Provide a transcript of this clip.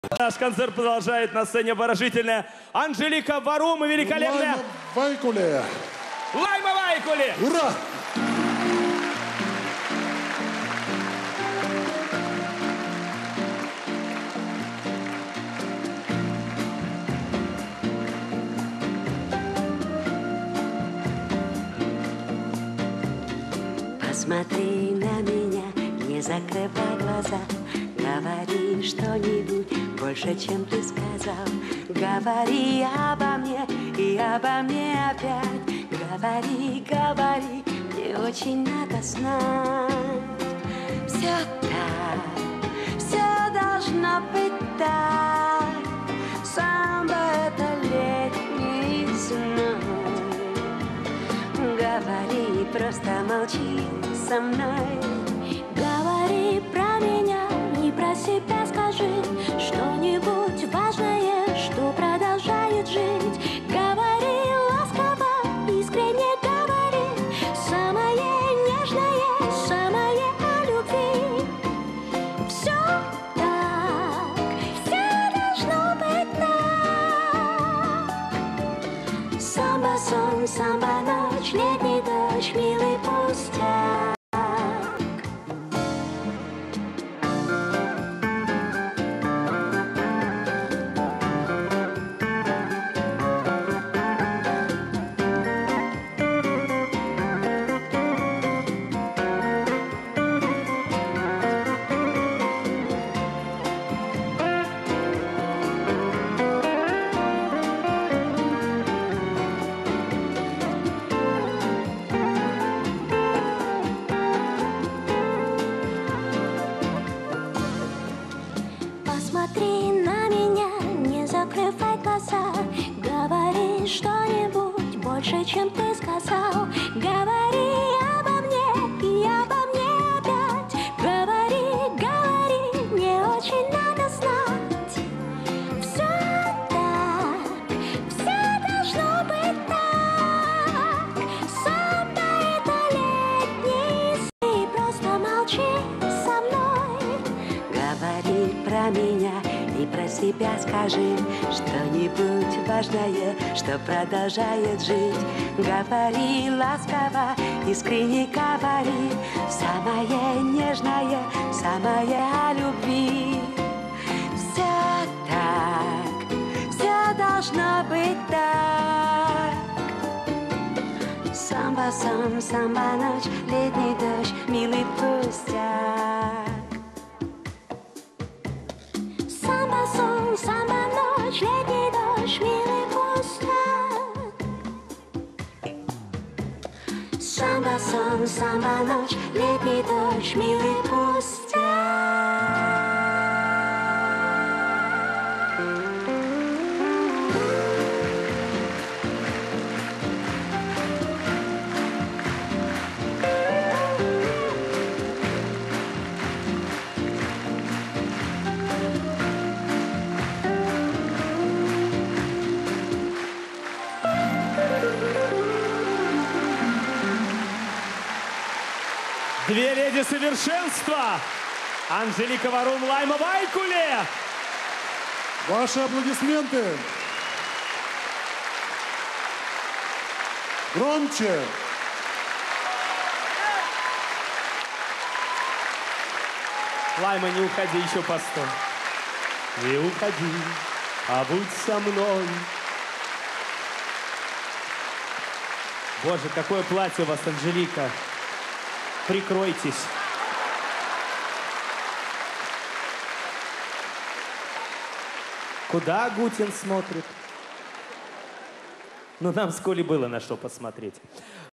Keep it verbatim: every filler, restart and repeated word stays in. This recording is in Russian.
Наш концерт продолжает на сцене обворожительная Анжелика Варум и великолепная Лайма Вайкуле. Лайма Вайкуле. Ура! Посмотри на меня, не закрывай глаза. Говори что-нибудь больше, чем ты сказал. Говори обо мне и обо мне опять. Говори, говори, мне очень надо знать. Все так, все должно быть так. Самбо — это летний зной. Говори, просто молчи со мной. Говори про меня, не про себя скажи. Что-нибудь важное, что продолжает жить. Говори ласково, искренне говори. Самое нежное, самое о любви. Все так, все должно быть так. Самбо сон, самбо ночь, летний дождь, милый пустяк. Посмотри на меня, не закрывай глаза. Говори что-нибудь больше, чем ты сказал. Говори обо мне и обо мне опять. Говори, говори, мне очень надо знать. Все так, все должно быть так. Самбо — это летний сон. Просто молчи со мной. Говори про меня и про себя скажи. Что-нибудь важное, что продолжает жить. Говори ласково, искренне говори. Самое нежное, самое о любви. Все так, все должно быть так. Самбо сон, самбо ночь, летний дождь, милый пустяк. Самбо сон, самбо ночь, летний дождь, милый пустяк. Самбо сон, самбо ночь, летний дождь, милый пустяк. Две леди совершенства. Анжелика Варум, Лайма Вайкуле. Ваши аплодисменты. Громче. Лайма, не уходи, еще постой. Не уходи, а будь со мной. Боже, какое платье у вас, Анжелика. Прикройтесь. Куда Гутин смотрит? Ну, нам с Колей было на что посмотреть.